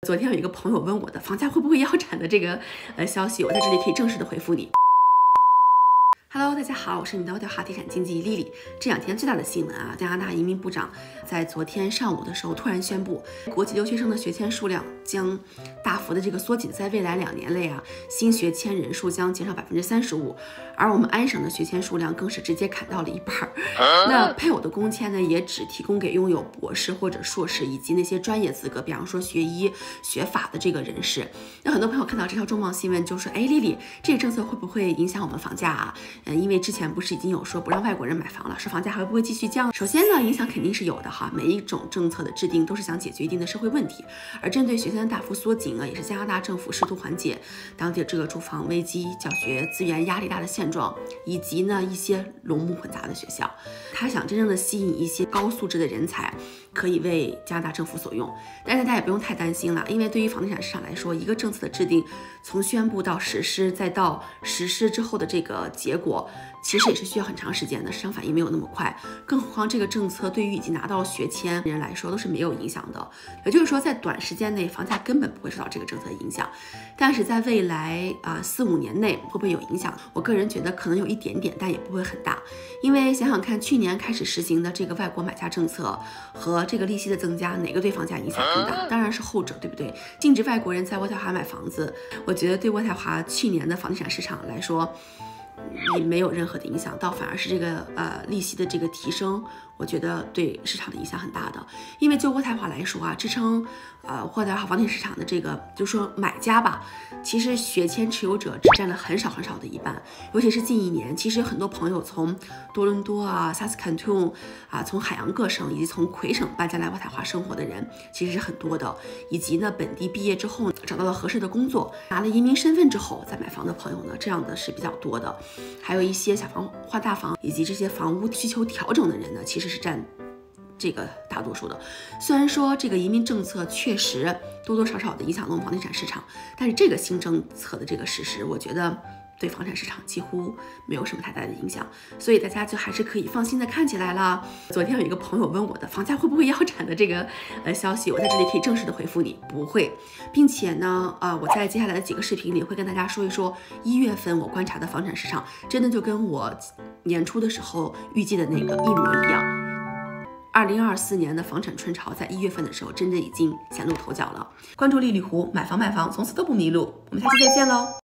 昨天有一个朋友问我的房价会不会腰斩的这个消息，我在这里可以正式的回复你。Hello， 大家好，我是你的调查地产经纪丽丽。这两天最大的新闻啊，加拿大移民部长在昨天上午的时候突然宣布，国际留学生的学签数量将大幅的这个缩紧，在未来2年内啊，新学签人数将减少35%，而我们安省的学签数量更是直接砍到了一半。那配偶的工签呢，也只提供给拥有博士或者硕士以及那些专业资格，比方说学医、学法的这个人士。那很多朋友看到这条重磅新闻就说，哎，丽丽，这个政策会不会影响我们房价啊？因为之前不是已经有说不让外国人买房了，说房价还会不会继续降？首先呢，影响肯定是有的哈。每一种政策的制定都是想解决一定的社会问题，而针对学签的大幅缩紧呢，也是加拿大政府试图缓解当地这个住房危机、教学资源压力大的现状，以及呢一些龙母混杂的学校。他想真正的吸引一些高素质的人才，可以为加拿大政府所用。但是大家也不用太担心了，因为对于房地产市场来说，一个政策的制定，从宣布到实施，再到实施之后的这个结果，其实也是需要很长时间的，市场反应没有那么快。更何况这个政策对于已经拿到学签人来说都是没有影响的，也就是说在短时间内房价根本不会受到这个政策的影响。但是在未来4-5年内会不会有影响？我个人觉得可能有一点点，但也不会很大。因为想想看，去年开始实行的这个外国买家政策和这个利息的增加，哪个对房价影响更大？当然是后者，对不对？禁止外国人在渥太华买房子，我觉得对渥太华去年的房地产市场来说也没有任何的影响，倒反而是这个利息的这个提升，我觉得对市场的影响很大的。因为就渥太华来说啊，支撑渥太华房地产市场的这个就是说买家吧，其实学签持有者只占了很少的一半。尤其是近1年，其实有很多朋友从多伦多啊、萨斯坎顿啊，从海洋各省以及从魁省搬家来渥太华生活的人其实是很多的，以及呢本地毕业之后找到了合适的工作，拿了移民身份之后再买房的朋友呢，这样的是比较多的。还有一些小房换大房以及这些房屋需求调整的人呢，其实是占这个大多数的。虽然说这个移民政策确实多多少少的影响了我们房地产市场，但是这个新政策的这个实施，我觉得对房产市场几乎没有什么太大的影响，所以大家就还是可以放心的看起来了。昨天有一个朋友问我的房价会不会腰斩的这个消息，我在这里可以正式的回复你，不会，并且呢，我在接下来的几个视频里会跟大家说一说1月份我观察的房产市场，真的就跟我年初的时候预计的那个一模一样。2024年的房产春潮在1月份的时候，真的已经显露头角了。关注丽丽湖，买房卖房从此都不迷路。我们下期再见喽。